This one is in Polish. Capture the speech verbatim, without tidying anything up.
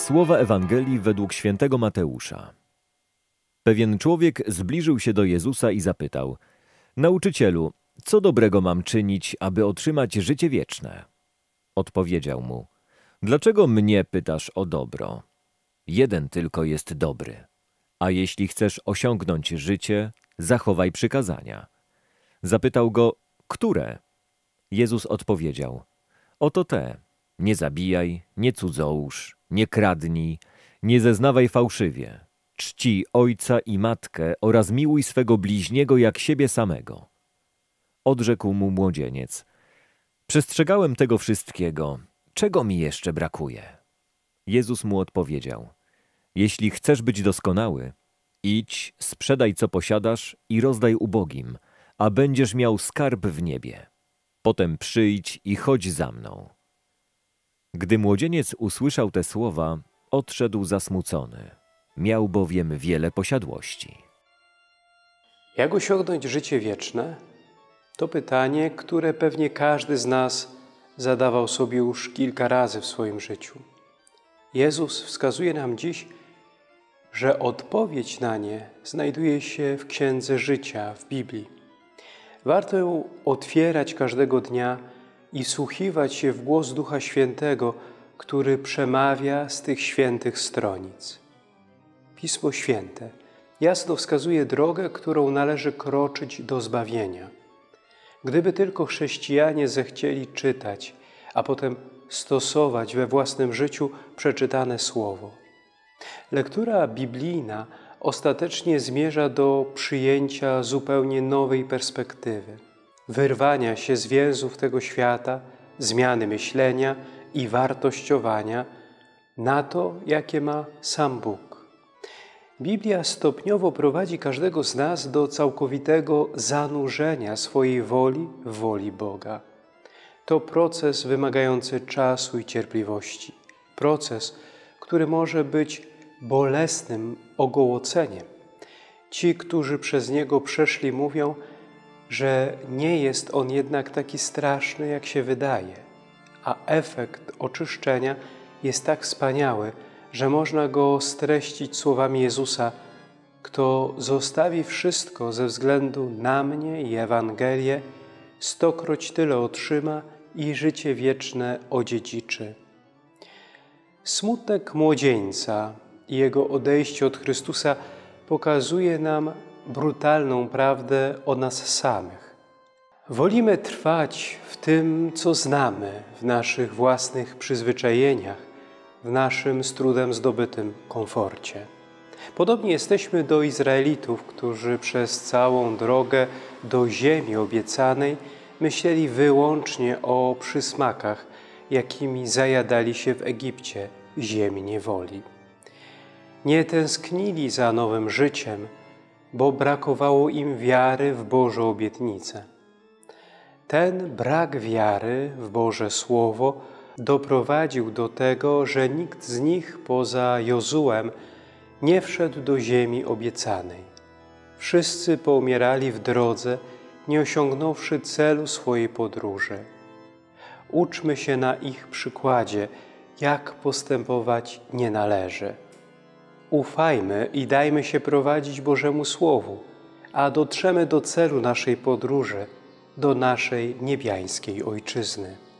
Słowa Ewangelii według świętego Mateusza. Pewien człowiek zbliżył się do Jezusa i zapytał: Nauczycielu, co dobrego mam czynić, aby otrzymać życie wieczne? Odpowiedział mu: Dlaczego mnie pytasz o dobro? Jeden tylko jest dobry. A jeśli chcesz osiągnąć życie, zachowaj przykazania. Zapytał go: Które? Jezus odpowiedział: Oto te: nie zabijaj, nie cudzołóż, nie kradnij, nie zeznawaj fałszywie, czcij ojca i matkę oraz miłuj swego bliźniego jak siebie samego. Odrzekł mu młodzieniec: Przestrzegałem tego wszystkiego, czego mi jeszcze brakuje? Jezus mu odpowiedział: Jeśli chcesz być doskonały, idź, sprzedaj co posiadasz i rozdaj ubogim, a będziesz miał skarb w niebie. Potem przyjdź i chodź za mną. Gdy młodzieniec usłyszał te słowa, odszedł zasmucony. Miał bowiem wiele posiadłości. Jak osiągnąć życie wieczne? To pytanie, które pewnie każdy z nas zadawał sobie już kilka razy w swoim życiu. Jezus wskazuje nam dziś, że odpowiedź na nie znajduje się w Księdze Życia, w Biblii. Warto ją otwierać każdego dnia i wsłuchiwać się w głos Ducha Świętego, który przemawia z tych świętych stronic. Pismo Święte jasno wskazuje drogę, którą należy kroczyć do zbawienia. Gdyby tylko chrześcijanie zechcieli czytać, a potem stosować we własnym życiu przeczytane Słowo. Lektura biblijna ostatecznie zmierza do przyjęcia zupełnie nowej perspektywy, wyrwania się z więzów tego świata, zmiany myślenia i wartościowania na to, jakie ma sam Bóg. Biblia stopniowo prowadzi każdego z nas do całkowitego zanurzenia swojej woli w woli Boga. To proces wymagający czasu i cierpliwości. Proces, który może być bolesnym ogołoceniem. Ci, którzy przez niego przeszli, mówią, że nie jest on jednak taki straszny, jak się wydaje, a efekt oczyszczenia jest tak wspaniały, że można go streścić słowami Jezusa: Kto zostawi wszystko ze względu na mnie i Ewangelię, stokroć tyle otrzyma i życie wieczne odziedziczy. Smutek młodzieńca i jego odejście od Chrystusa pokazuje nam brutalną prawdę o nas samych. Wolimy trwać w tym, co znamy, w naszych własnych przyzwyczajeniach, w naszym z trudem zdobytym komforcie. Podobnie jesteśmy do Izraelitów, którzy przez całą drogę do ziemi obiecanej myśleli wyłącznie o przysmakach, jakimi zajadali się w Egipcie, ziemi niewoli. Nie tęsknili za nowym życiem, bo brakowało im wiary w Boże obietnice. Ten brak wiary w Boże Słowo doprowadził do tego, że nikt z nich poza Jozułem nie wszedł do ziemi obiecanej. Wszyscy poumierali w drodze, nie osiągnąwszy celu swojej podróży. Uczmy się na ich przykładzie, jak postępować nie należy. Ufajmy i dajmy się prowadzić Bożemu Słowu, a dotrzemy do celu naszej podróży, do naszej niebiańskiej Ojczyzny.